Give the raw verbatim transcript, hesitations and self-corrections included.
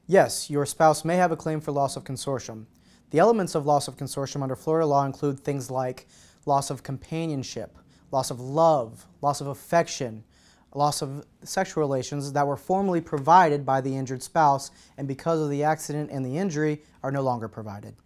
Yes, your spouse may have a claim for loss of consortium. The elements of loss of consortium under Florida law include things like loss of companionship, loss of love, loss of affection, loss of sexual relations that were formerly provided by the injured spouse and because of the accident and the injury are no longer provided.